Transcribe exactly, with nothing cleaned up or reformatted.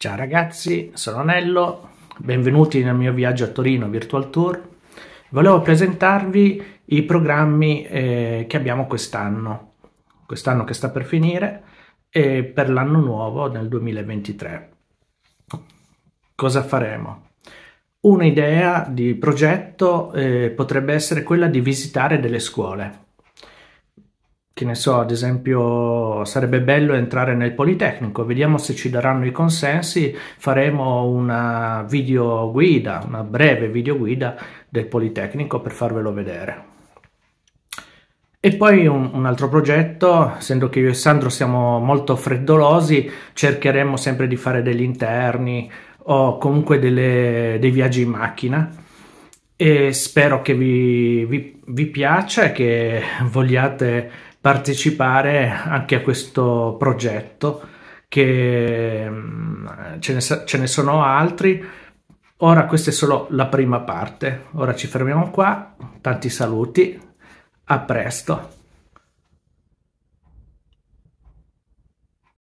Ciao ragazzi, sono Nello, benvenuti nel mio viaggio a Torino Virtual Tour. Volevo presentarvi i programmi eh, che abbiamo quest'anno, quest'anno che sta per finire e per l'anno nuovo nel duemilaventitré. Cosa faremo? Un'idea di progetto eh, potrebbe essere quella di visitare delle scuole. Che ne so, ad esempio, sarebbe bello entrare nel Politecnico, vediamo se ci daranno i consensi, faremo una video guida, una breve video guida del Politecnico per farvelo vedere. E poi un, un altro progetto, essendo che io e Sandro siamo molto freddolosi, cercheremo sempre di fare degli interni o comunque delle, dei viaggi in macchina. E spero che vi, vi, vi piaccia e che vogliate partecipare anche a questo progetto, che ce ne, ce ne sono altri. Ora questa è solo la prima parte, ora ci fermiamo qua, tanti saluti, a presto.